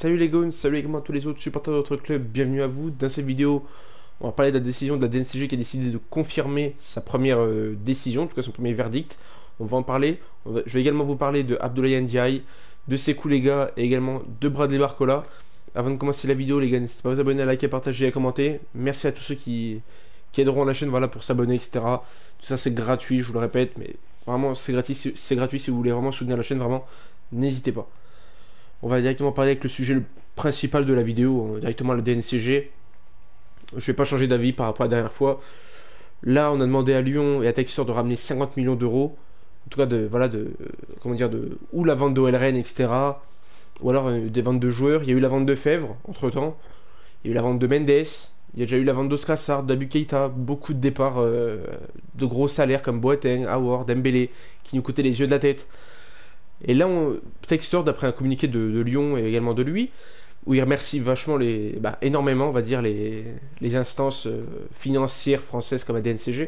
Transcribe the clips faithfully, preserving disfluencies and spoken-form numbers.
Salut les goons, salut également à tous les autres supporters de notre club, bienvenue à vous. Dans cette vidéo, on va parler de la décision de la D N C G qui a décidé de confirmer sa première euh, décision, en tout cas son premier verdict. On va en parler. On va- Je vais également vous parler de Abdoulaye Ndiaye, de Sekou les gars et également de Bradley Barcola. Avant de commencer la vidéo, les gars, n'hésitez pas à vous abonner, à liker, à partager et à commenter. Merci à tous ceux qui, qui aideront la chaîne voilà, pour s'abonner, et cetera. Tout ça c'est gratuit, je vous le répète, mais vraiment c'est gratuit, si- c'est gratuit si vous voulez vraiment soutenir la chaîne, vraiment, n'hésitez pas. On va directement parler avec le sujet le principal de la vidéo, euh, directement la D N C G. Je vais pas changer d'avis par rapport à la dernière fois. Là, on a demandé à Lyon et à Textor de ramener cinquante millions d'euros. En tout cas, de, voilà, de, euh, comment dire, de, ou la vente d'O L Rennes, et cetera. Ou alors euh, des ventes de joueurs. Il y a eu la vente de Fèvre, entre-temps. Il y a eu la vente de Mendes. Il y a déjà eu la vente d'Oscar Sarr, d'Abu Keita. Beaucoup de départs euh, de gros salaires comme Boateng, Aouar, Dembélé, qui nous coûtaient les yeux de la tête. Et là, on, Textor, d'après un communiqué de, de Lyon et également de lui, où il remercie vachement les, bah, énormément, on va dire, les, les instances euh, financières françaises comme la D N C G.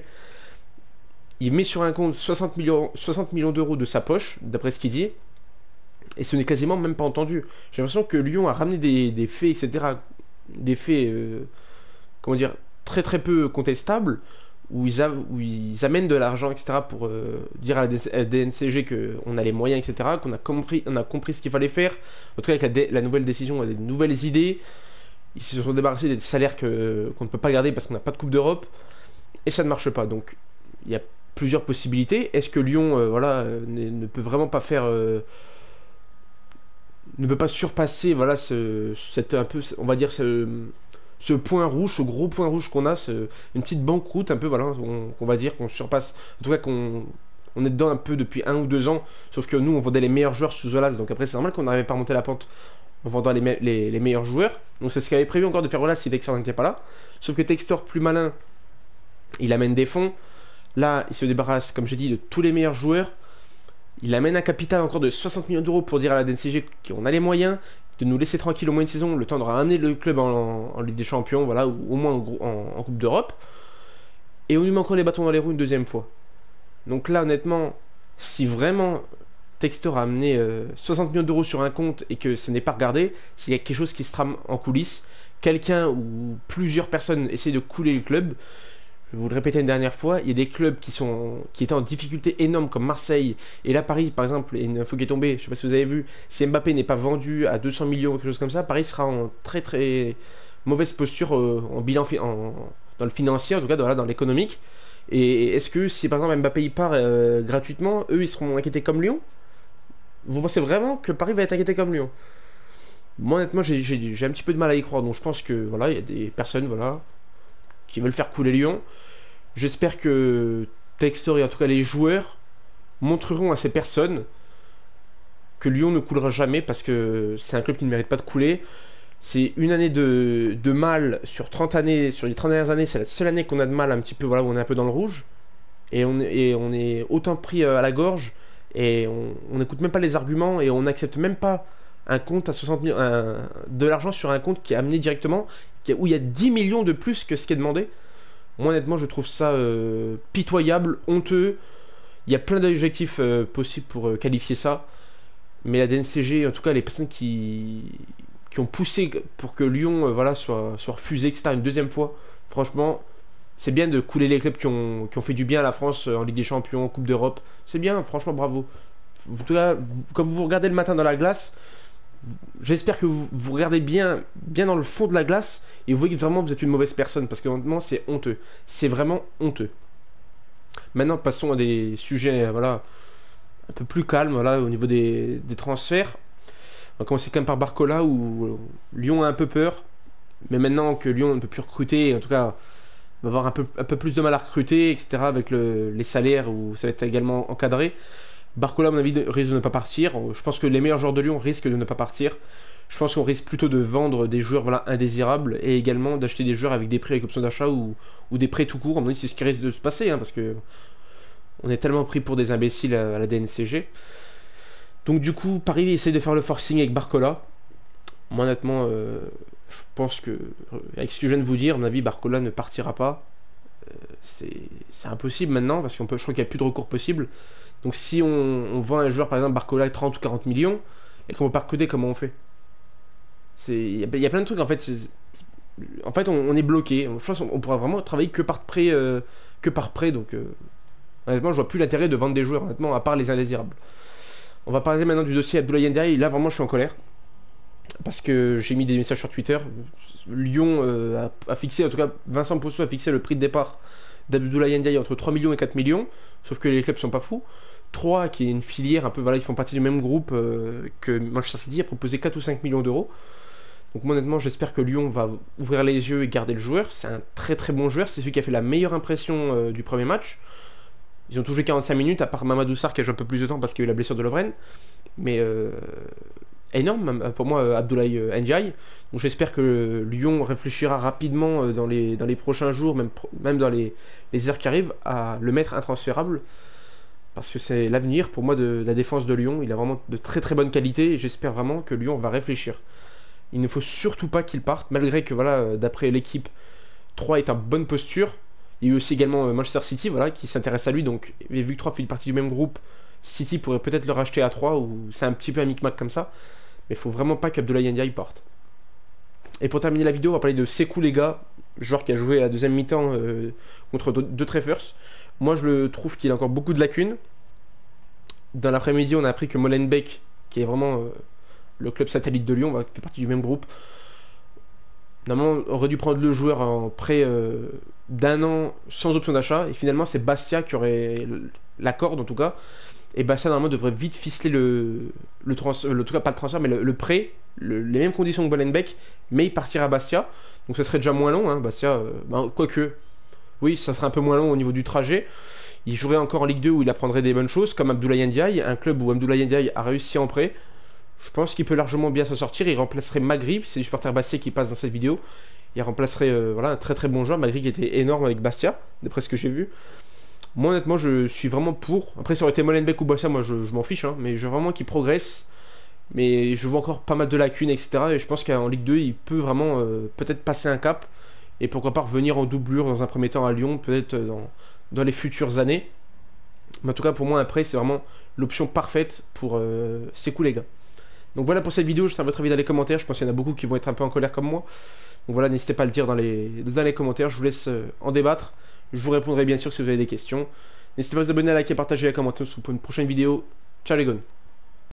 Il met sur un compte soixante millions, soixante millions d'euros de sa poche, d'après ce qu'il dit, et ce n'est quasiment même pas entendu. J'ai l'impression que Lyon a ramené des, des faits, et cetera, des faits, euh, comment dire, très très peu contestables, où ils, a- où ils amènent de l'argent, et cetera, pour euh, dire à la D N C G qu'on a les moyens, et cetera, qu'on a compris, on a compris ce qu'il fallait faire. En tout cas, avec la, dé- la nouvelle décision, on a des nouvelles idées. Ils se sont débarrassés des salaires que, qu'on ne peut pas garder parce qu'on n'a pas de Coupe d'Europe. Et ça ne marche pas. Donc, il y a plusieurs possibilités. Est-ce que Lyon euh, voilà, euh, ne, ne peut vraiment pas faire... euh, ne peut pas surpasser voilà, ce, cette, un peu, on va dire, ce, ce point rouge, ce gros point rouge qu'on a, ce- une petite banqueroute un peu, voilà, on, on va dire qu'on surpasse, en tout cas qu'on on est dedans un peu depuis un ou deux ans, sauf que nous on vendait les meilleurs joueurs sous Olas, donc après c'est normal qu'on n'arrivait pas à monter la pente en vendant les, me- les, les meilleurs joueurs, donc c'est ce qu'avait prévu encore de faire Olas si Textor n'était pas là, sauf que Textor plus malin, il amène des fonds, là il se débarrasse comme j'ai dit de tous les meilleurs joueurs, il amène un capital encore de soixante millions d'euros pour dire à la D N C G qu'on a les moyens de nous laisser tranquille au moins une saison, le temps de ramener le club en, en- en Ligue des Champions, voilà, ou au moins en, gros- en- en Coupe d'Europe. Et on lui met encore les bâtons dans les roues une deuxième fois. Donc là, honnêtement, si vraiment Textor a amené euh, soixante millions d'euros sur un compte et que ce n'est pas regardé, s'il y a quelque chose qui se trame en coulisses, quelqu'un ou plusieurs personnes essaient de couler le club, je vais vous le répéter une dernière fois, il y a des clubs qui, sont, qui étaient en difficulté énorme comme Marseille et là Paris par exemple, et une info qui est tombée, je sais pas si vous avez vu, si Mbappé n'est pas vendu à deux cents millions ou quelque chose comme ça, Paris sera en très très mauvaise posture euh, en bilan fi- en- dans le financier, en tout cas dans, voilà, dans l'économique. Et est-ce que si par exemple Mbappé il part euh, gratuitement, eux ils seront inquiétés comme Lyon? Vous pensez vraiment que Paris va être inquiété comme Lyon? Moi honnêtement j'ai j'ai- j'ai un petit peu de mal à y croire, donc je pense que voilà, il y a des personnes voilà, qui veulent faire couler Lyon. J'espère que Textor et en tout cas les joueurs montreront à ces personnes que Lyon ne coulera jamais parce que c'est un club qui ne mérite pas de couler. C'est une année de, de mal sur trente années, sur les trente dernières années, c'est la seule année qu'on a de mal un petit peu, voilà, où on est un peu dans le rouge. Et on, est- et on est autant pris euh, à la gorge et on n'écoute même pas les arguments et on n'accepte même pas un compte à soixante millions, un- de l'argent sur un compte qui est amené directement, qui- où il y a dix millions de plus que ce qui est demandé. Moi, honnêtement, je trouve ça euh, pitoyable, honteux. Il y a plein d'adjectifs euh, possibles pour euh, qualifier ça. Mais la D N C G, en tout cas, les personnes qui, qui ont poussé pour que Lyon euh, voilà, soit, soit refusé, et cetera, une deuxième fois, franchement, c'est bien de couler les clubs qui ont, qui ont fait du bien à la France euh, en Ligue des Champions, en Coupe d'Europe. C'est bien, franchement, bravo. En tout cas, vous- quand vous vous regardez le matin dans la glace, j'espère que vous, vous regardez bien, bien dans le fond de la glace et vous voyez que vraiment vous êtes une mauvaise personne parce que honnêtement, c'est honteux. C'est vraiment honteux. Maintenant, passons à des sujets, euh, voilà, un peu plus calmes, voilà, au niveau des, des transferts. On va commencer quand même par Barcola, où euh, Lyon a un peu peur. Mais maintenant que Lyon ne peut plus recruter, en tout cas, va avoir un peu, un peu plus de mal à recruter, et cetera, avec le- les salaires, où ça va être également encadré. Barcola, à mon avis, risque de ne pas partir. Je pense que les meilleurs joueurs de Lyon risquent de ne pas partir. Je pense qu'on risque plutôt de vendre des joueurs voilà, indésirables et également d'acheter des joueurs avec des prix avec option d'achat ou, ou des prêts tout court. À mon avis, c'est ce qui risque de se passer, hein, parce que on est tellement pris pour des imbéciles à, à la D N C G. Donc du coup, Paris essaie de faire le forcing avec Barcola. Moi, honnêtement, euh, je pense que, euh, avec ce que je viens de vous dire, à mon avis, Barcola ne partira pas. C'est c'est impossible maintenant, parce qu'on peut, je crois qu'il n'y a plus de recours possible. Donc si on, on vend un joueur, par exemple, Barcola, trente ou quarante millions, et qu'on veut pas recruter, comment on fait? C'est, il y, a- il y a plein de trucs en fait. c'est- En fait, on, on est bloqué. Je pense qu'on on pourra vraiment travailler que par prêt, euh, que par prêt. Donc, euh, honnêtement, je vois plus l'intérêt de vendre des joueurs, honnêtement, à part les indésirables. On va parler maintenant du dossier Abdoulaye Ndiaye. Là, vraiment, je suis en colère. Parce que j'ai mis des messages sur Twitter. Lyon euh, a, a fixé, en tout cas, Vincent Pousseau a fixé le prix de départ d'Abdoulaye Ndiaye entre trois millions et quatre millions. Sauf que les clubs sont pas fous. Troyes, qui est une filière un peu, voilà, ils font partie du même groupe euh, que Manchester City, a proposé quatre ou cinq millions d'euros. Donc moi, honnêtement, j'espère que Lyon va ouvrir les yeux et garder le joueur. C'est un très très bon joueur. C'est celui qui a fait la meilleure impression euh, du premier match. Ils ont tout joué quarante-cinq minutes, à part Mamadou Sarr qui a joué un peu plus de temps parce qu'il y a eu la blessure de Lovren. Mais euh, énorme pour moi, euh, Abdoulaye euh, Ndiaye. Donc j'espère que Lyon réfléchira rapidement euh, dans les, dans les prochains jours, même, même dans les, les heures qui arrivent, à le mettre intransférable. Parce que c'est l'avenir pour moi de, de la défense de Lyon. Il a vraiment de très très bonnes qualités et j'espère vraiment que Lyon va réfléchir. Il ne faut surtout pas qu'il parte, malgré que voilà, euh, d'après l'équipe, Troyes est en bonne posture. Il y a eu aussi également euh, Manchester City voilà, qui s'intéresse à lui. Donc, et vu que Troyes fait partie du même groupe, City pourrait peut-être le racheter à Troyes, ou c'est un petit peu un micmac comme ça. Mais il faut vraiment pas qu'Abdoulaye Ndiaye parte. Et pour terminer la vidéo, on va parler de Sekou Lega, joueur qui a joué à la deuxième mi-temps euh, contre deux Treffers. Moi, je le trouve qu'il a encore beaucoup de lacunes. Dans l'après-midi, on a appris que Molenbeek, qui est vraiment euh, le club satellite de Lyon, va faire partie du même groupe, normalement aurait dû prendre le joueur en prêt euh, d'un an sans option d'achat. Et finalement, c'est Bastia qui aurait l'accord, en tout cas. Et Bastia, normalement, devrait vite ficeler le, le transfert, en tout cas pas le transfert, mais le, le prêt, le, les mêmes conditions que Molenbeek, mais il partira à Bastia. Donc ça serait déjà moins long, hein, Bastia, euh, ben, quoique, oui, ça serait un peu moins long au niveau du trajet. Il jouerait encore en Ligue deux où il apprendrait des bonnes choses, comme Abdoulaye Ndiaye, un club où Abdoulaye Ndiaye a réussi en prêt. Je pense qu'il peut largement bien s'en sortir. Il remplacerait Magri, c'est du supporter Bastia qui passe dans cette vidéo. Il remplacerait euh, voilà, un très très bon joueur. Magri qui était énorme avec Bastia, d'après ce que j'ai vu. Moi honnêtement, je suis vraiment pour. Après, ça aurait été Molenbeek ou Bastia, moi je, je m'en fiche, hein, mais je veux vraiment qu'il progresse. Mais je vois encore pas mal de lacunes, et cetera. Et je pense qu'en Ligue deux, il peut vraiment euh, peut-être passer un cap. Et pourquoi pas revenir en doublure dans un premier temps à Lyon, peut-être dans, dans les futures années. Mais en tout cas, pour moi, après, c'est vraiment l'option parfaite pour euh, Sekou Lega. Donc voilà pour cette vidéo, je tiens votre avis dans les commentaires. Je pense qu'il y en a beaucoup qui vont être un peu en colère comme moi. Donc voilà, n'hésitez pas à le dire dans les, dans les commentaires. Je vous laisse euh, en débattre. Je vous répondrai bien sûr si vous avez des questions. N'hésitez pas à vous abonner, à liker, partager et à commenter pour une prochaine vidéo. Ciao les gones.